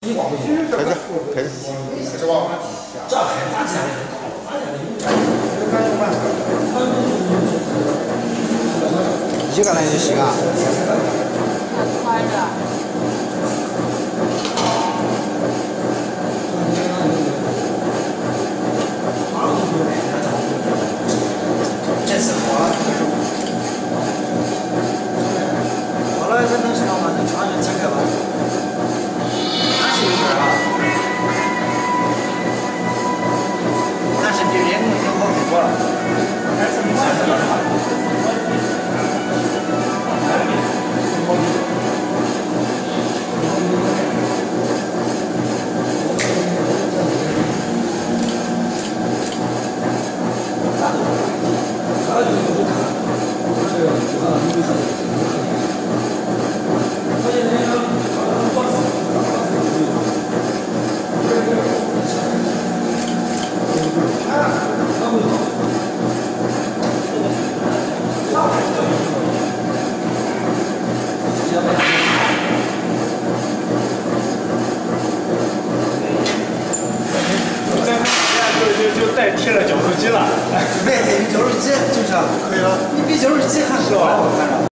开始，开始，是吧？这还咋讲？一个人就行啊。这次好了，这能上吗？能上就切开吧。但是比人工能好很多了。 就代替了绞肉机了， 代替绞肉机就是可以了。你比绞肉机还好，我看着。